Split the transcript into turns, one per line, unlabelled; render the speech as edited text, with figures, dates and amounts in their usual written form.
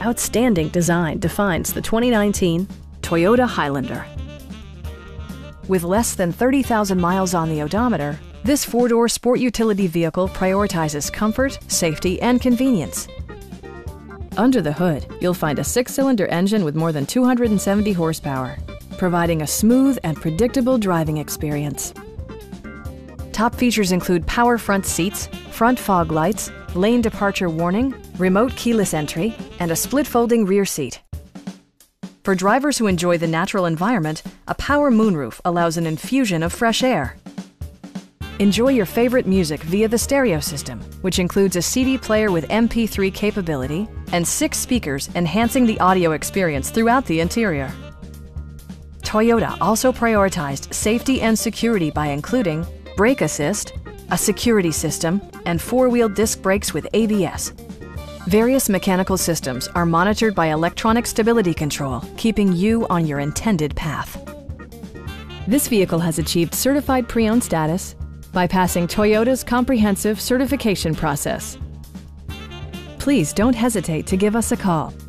Outstanding design defines the 2019 Toyota Highlander. With less than 30,000 miles on the odometer, this four-door sport utility vehicle prioritizes comfort, safety, and convenience. Under the hood, you'll find a six-cylinder engine with more than 270 horsepower, providing a smooth and predictable driving experience. Top features include power front seats, front fog lights, lane departure warning, remote keyless entry, and a split folding rear seat. For drivers who enjoy the natural environment, a power moonroof allows an infusion of fresh air. Enjoy your favorite music via the stereo system, which includes a CD player with MP3 capability and 6 speakers enhancing the audio experience throughout the interior. Toyota also prioritized safety and security by including brake assist, a security system, and 4-wheel disc brakes with ABS. Various mechanical systems are monitored by electronic stability control, keeping you on your intended path. This vehicle has achieved certified pre-owned status by passing Toyota's comprehensive certification process. Please don't hesitate to give us a call.